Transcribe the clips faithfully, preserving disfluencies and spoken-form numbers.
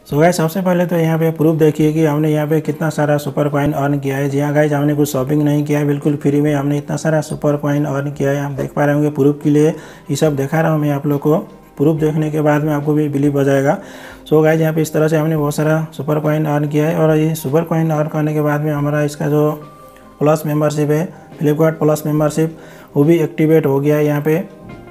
So guys सबसे पहले तो यहाँ पे प्रूफ देखिए कि हमने यहाँ पे कितना सारा सुपर कॉइन अर्न किया है। जी हाँ गाइस, हमने कुछ शॉपिंग नहीं किया है, बिल्कुल फ्री में हमने इतना सारा सुपर कॉइन अर्न किया है। आप देख पा रहे होंगे प्रूफ के लिए ये सब दिखा रहा हूँ मैं आप लोग को। प्रूफ देखने के बाद में आपको भी बिलीव हो जाएगा। सो गाइस यहाँ पे इस तरह से हमने बहुत सारा सुपर कॉइन अर्न किया है और ये सुपर कॉइन अर्न करने के बाद में हमारा इसका जो प्लस मेम्बरशिप है, फ्लिपकार्ट प्लस मेम्बरशिप, वो भी एक्टिवेट हो गया है यहाँ पे।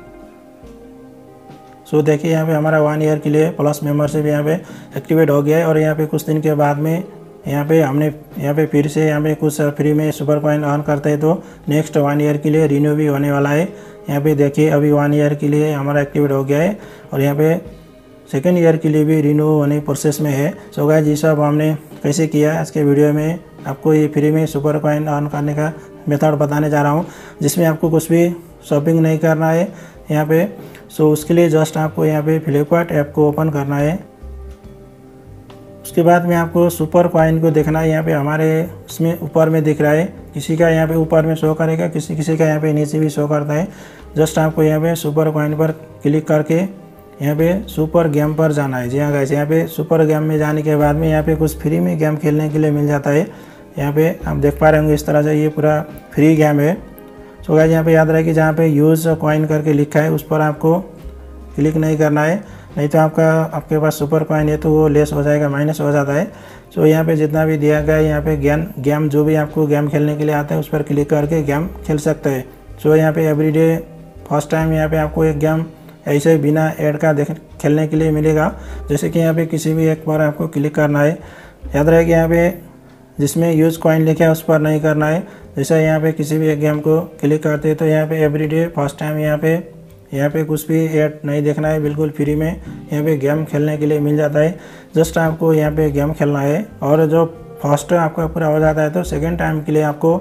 सो so, देखिए यहाँ पे हमारा वन ईयर के लिए प्लस मेंबरशिप यहाँ पे एक्टिवेट हो गया है और यहाँ पे कुछ दिन के बाद में यहाँ पे हमने यहाँ पे फिर से यहाँ पे कुछ फ्री में सुपर कॉइन अर्न करते हैं तो नेक्स्ट वन ईयर के लिए रिन्यू भी होने वाला है। यहाँ पे देखिए अभी वन ईयर के लिए हमारा एक्टिवेट हो गया है और यहाँ पे सेकेंड ईयर के लिए भी रिन्यू होने प्रोसेस में है। सो गाइस ये सब हमने कैसे किया आज के वीडियो में आपको ये फ्री में सुपर कॉइन अर्न करने का मेथड बताने जा रहा हूँ, जिसमें आपको कुछ भी शॉपिंग नहीं करना है यहाँ पे। सो उसके लिए जस्ट आपको यहाँ पे फ्लिपकार्ट ऐप को ओपन करना है। उसके बाद में आपको सुपर कॉइन को देखना है। यहाँ पे हमारे इसमें ऊपर में दिख रहा है, किसी का यहाँ पे ऊपर में शो करेगा, किसी किसी का यहाँ पे नीचे भी शो करता है। जस्ट आपको यहाँ पे सुपर कॉइन पर क्लिक करके यहाँ पे सुपर गेम पर जाना है। जी हाँ गाइस, यहाँ पे सुपर गेम में जाने के बाद में यहाँ पे कुछ फ्री में गेम खेलने के लिए मिल जाता है। यहाँ पे आप देख पा रहे होंगे इस तरह से ये पूरा फ्री गेम है। सो गाइस यहाँ पे याद रहे कि जहाँ पे यूज़ कॉइन करके लिखा है उस पर आपको क्लिक नहीं करना है, नहीं तो आपका आपके पास सुपर कॉइन है तो वो लेस हो जाएगा, माइनस हो जाता है। सो यहाँ पे जितना भी दिया गया है यहाँ पे गेम गेम जो भी आपको गेम खेलने के लिए आता है उस पर क्लिक करके गेम खेल सकते हैं। सो यहाँ पे एवरीडे फर्स्ट टाइम यहाँ पे आपको एक गेम ऐसे बिना ऐड का देख खेलने के लिए मिलेगा। जैसे कि यहाँ पे किसी भी एक बार आपको क्लिक करना है। याद रहे कि यहाँ पे जिसमें यूज़ कॉइन लिखा है उस पर नहीं करना है। जैसे यहाँ पे किसी भी एक गेम को क्लिक करते हैं तो यहाँ पे एवरीडे फर्स्ट टाइम यहाँ पे यहाँ पे कुछ भी ऐड नहीं देखना है, बिल्कुल फ्री में यहाँ पे गेम खेलने के लिए मिल जाता है। जस्ट आपको यहाँ पे गेम खेलना है और जो फर्स्ट आपका पूरा हो जाता है तो सेकेंड टाइम के लिए आपको,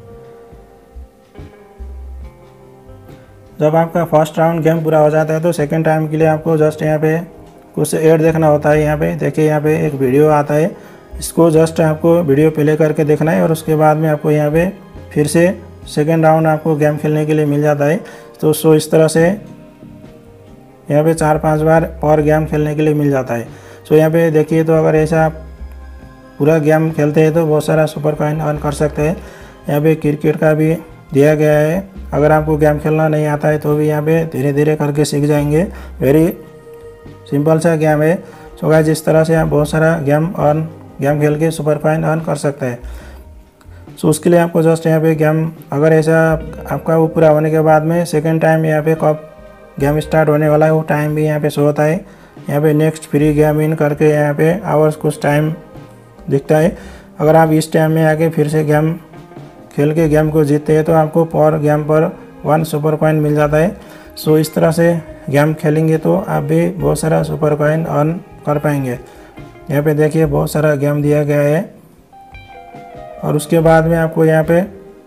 जब आपका फर्स्ट राउंड गेम पूरा हो जाता है तो सेकेंड टाइम के लिए आपको जस्ट यहाँ पे कुछ ऐड देखना होता है। यहाँ पे देखिए यहाँ पे एक वीडियो आता है, इसको जस्ट आपको वीडियो प्ले करके देखना है और उसके बाद में आपको यहाँ पे फिर से सेकेंड राउंड आपको गेम खेलने के लिए मिल जाता है। तो सो इस तरह से यहाँ पे चार पांच बार और गेम खेलने के लिए मिल जाता है। सो यहाँ पे देखिए तो अगर ऐसा आप पूरा गेम खेलते हैं तो बहुत सारा सुपर कॉइन अर्न कर सकते हैं। यहाँ पे क्रिकेट का भी दिया गया है, अगर आपको गेम खेलना नहीं आता है तो भी यहाँ पे धीरे धीरे करके सीख जाएंगे। वेरी सिंपल सा गेम है। सो गाइस इस तरह से आप बहुत सारा गेम अर्न गेम खेल के सुपर कॉइन अर्न कर सकते हैं। सो so, उसके लिए आपको जस्ट यहाँ पे गेम, अगर ऐसा आपका वो पूरा होने के बाद में सेकेंड टाइम यहाँ पे कब गेम स्टार्ट होने वाला है वो टाइम भी यहाँ पे शो होता है। यहाँ पे नेक्स्ट फ्री गेम इन करके यहाँ पे आवर्स कुछ टाइम दिखता है। अगर आप इस टाइम में आके फिर से गेम खेल के गेम को जीतते हैं तो आपको पर गेम पर वन सुपर कॉइन मिल जाता है। सो so, इस तरह से गेम खेलेंगे तो आप भी बहुत सारा सुपर कॉइन अर्न कर पाएंगे। यहाँ पे देखिए बहुत सारा गेम दिया गया है और उसके बाद में आपको यहाँ पे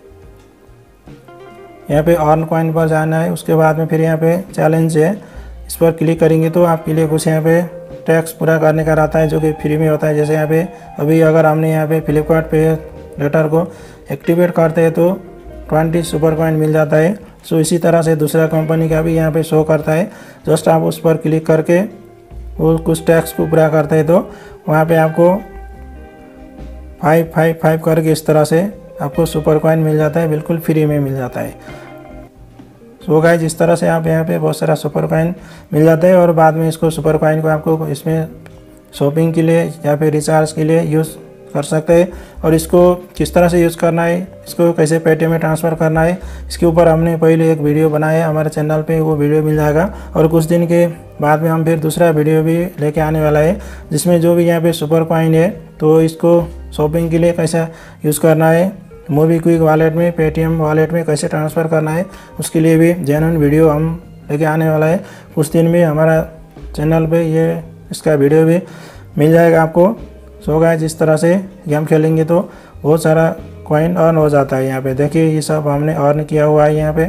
यहाँ पे अर्न कॉइन पर जाना है। उसके बाद में फिर यहाँ पे चैलेंज है, इस पर क्लिक करेंगे तो आपके लिए कुछ यहाँ पे टैक्स पूरा करने का रहता है जो कि फ्री में होता है। जैसे यहाँ पे अभी अगर हमने यहाँ पे फ्लिपकार्ट पे लेटर को एक्टिवेट करते हैं तो ट्वेंटी सुपर कॉइन मिल जाता है। सो इसी तरह से दूसरा कंपनी का भी यहाँ पे शो करता है। जस्ट आप उस पर क्लिक करके वो कुछ टैक्स को पूरा करते हैं तो वहाँ पे आपको फाइव फाइव फाइव करके इस तरह से आपको सुपर कॉइन मिल जाता है, बिल्कुल फ्री में मिल जाता है। सो गाइस इस तरह से आप यहाँ पे बहुत सारा सुपर कॉइन मिल जाता है और बाद में इसको सुपर कॉइन को आपको इसमें शॉपिंग के लिए या फिर रिचार्ज के लिए यूज़ कर सकते हैं। और इसको किस तरह से यूज़ करना है, इसको कैसे पेटीएम में ट्रांसफ़र करना है, इसके ऊपर हमने पहले एक वीडियो बनाया है हमारे चैनल पे, वो वीडियो मिल जाएगा। और कुछ दिन के बाद में हम फिर दूसरा वीडियो भी लेके आने वाला है जिसमें जो भी यहाँ पे सुपर कॉइन है तो इसको शॉपिंग के लिए कैसा यूज़ करना है, मोबीक्विक वॉलेट में, पेटीएम वॉलेट में कैसे ट्रांसफ़र करना है, उसके लिए भी जेन्युइन वीडियो हम लेके आने वाला है। कुछ दिन में हमारा चैनल पे ये इसका वीडियो भी मिल जाएगा आपको। सो गाइस इस तरह से गेम खेलेंगे तो बहुत सारा कॉइन अर्न हो जाता है। यहाँ पे देखिए ये सब हमने अर्न किया हुआ है। यहाँ पे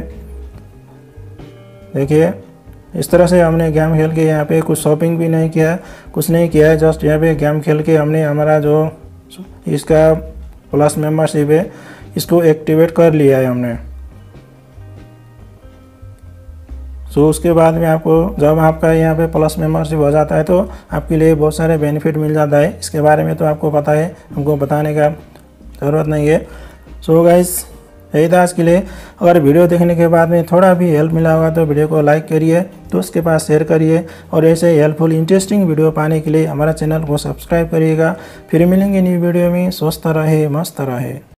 देखिए इस तरह से हमने गेम खेल के यहाँ पे कुछ शॉपिंग भी नहीं किया, कुछ नहीं किया है। जस्ट यहाँ पे गेम खेल के हमने हमारा जो इसका प्लस मेंबरशिप है इसको एक्टिवेट कर लिया है हमने। सो उसके बाद में आपको जब आपका यहाँ पे प्लस मेंबरशिप हो जाता है तो आपके लिए बहुत सारे बेनिफिट मिल जाता है। इसके बारे में तो आपको पता है, हमको बताने का ज़रूरत नहीं है। सो गाइस यही था आज के लिए। अगर वीडियो देखने के बाद में थोड़ा भी हेल्प मिला होगा तो वीडियो को लाइक करिए, तो उसके पास शेयर करिए और ऐसे हेल्पफुल इंटरेस्टिंग वीडियो पाने के लिए हमारा चैनल को सब्सक्राइब करिएगा। फिर मिलेंगे न्यू वीडियो में। स्वस्थ रहे, मस्त रहे।